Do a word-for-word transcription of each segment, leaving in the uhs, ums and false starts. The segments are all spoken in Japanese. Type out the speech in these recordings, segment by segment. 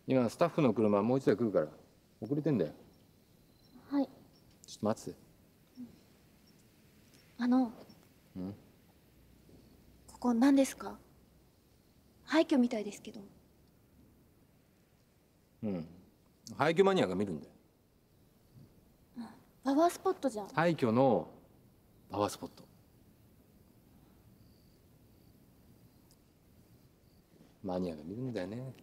今スタッフの車もう一台来るから遅れてんだよ。 はい。 ちょっと待ってて。 あの、 んここ何ですか？廃墟みたいですけど。 うん。廃墟マニアが見るんだよ。 パワースポットじゃん。 廃墟のパワースポット。マニアが見るんだよね。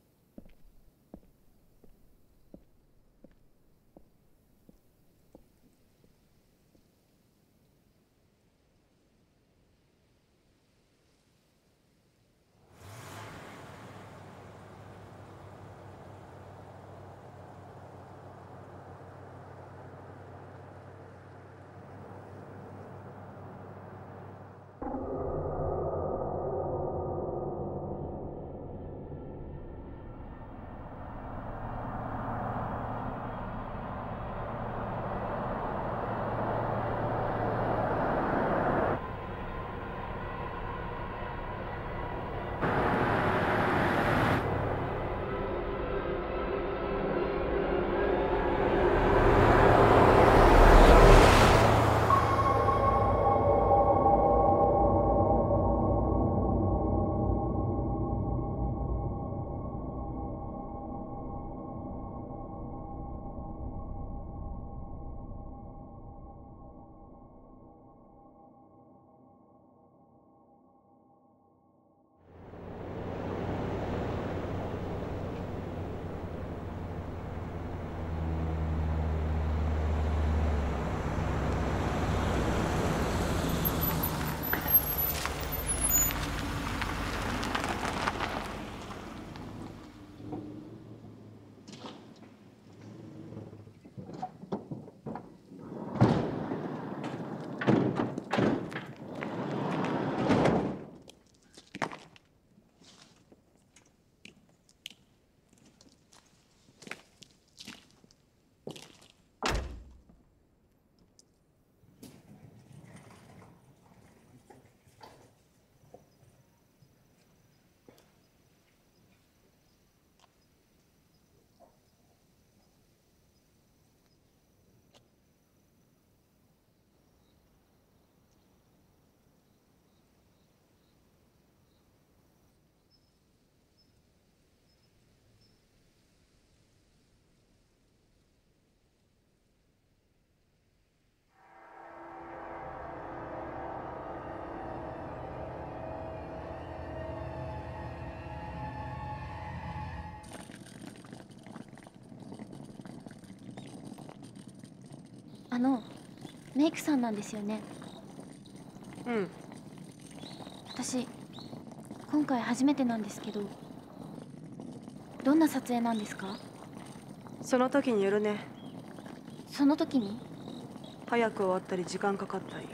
あの、メイクさんなんですよね。 うん。 私、今回初めてなんですけど、どんな撮影なんですか？ その時によるね。 その時に？ 早く終わったり時間かかったり。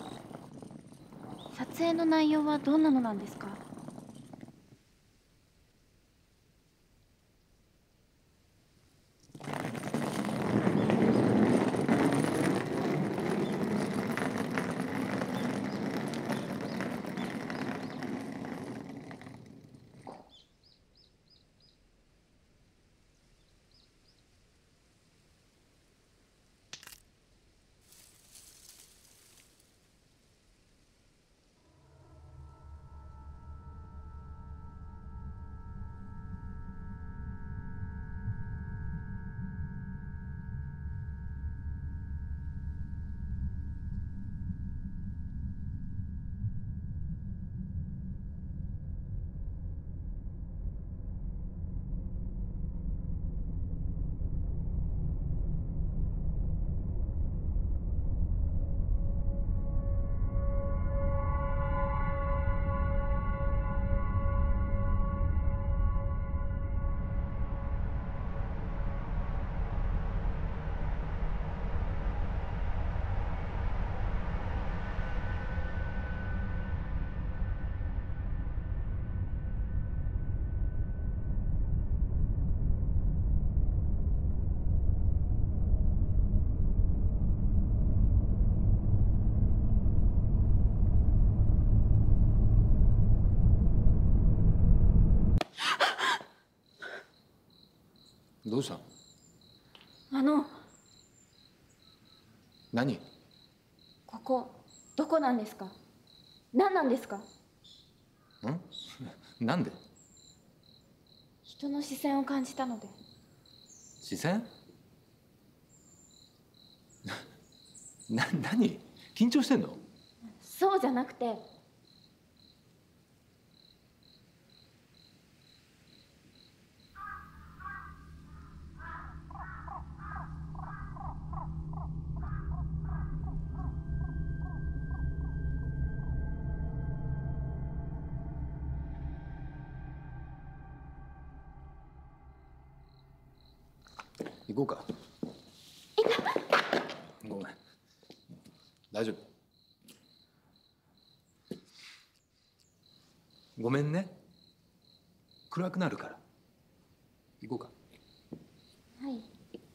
撮影の内容はどんなのなんですか？ どうしたの？ あの何？ ここどこなんですか？何なんですか？ ん？なんで？ 人の視線を感じたので。 視線？な、何？緊張してんの？ そうじゃなくて、 行こうか。ごめん。大丈夫。ごめんね。暗くなるから。行こうか。 はい。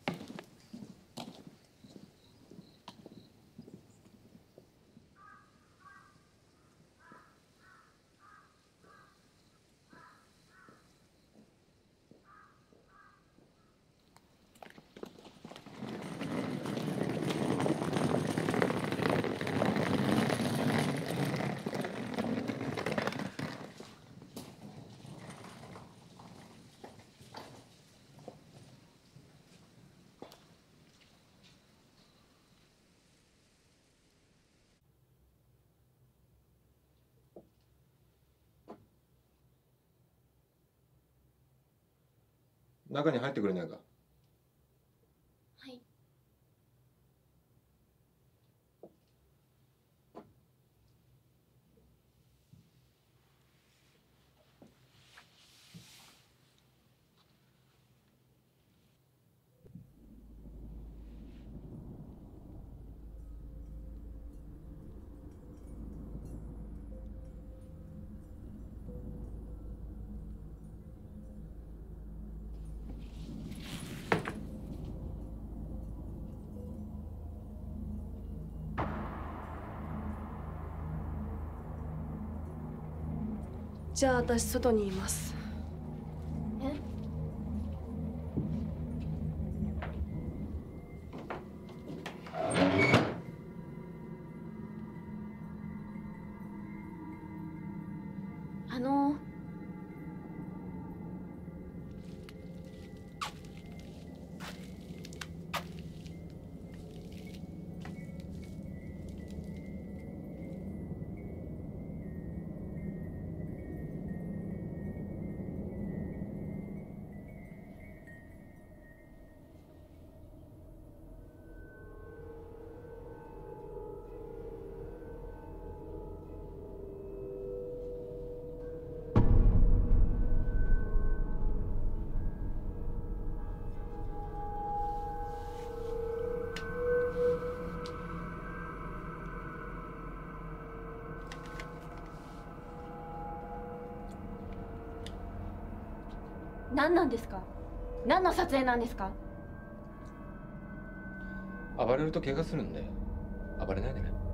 中に入ってくれないか。 はい。 じゃあ私外にいます。 え？あの何なんですか？何の撮影なんですか？ 暴れると怪我するんで、暴れないでね。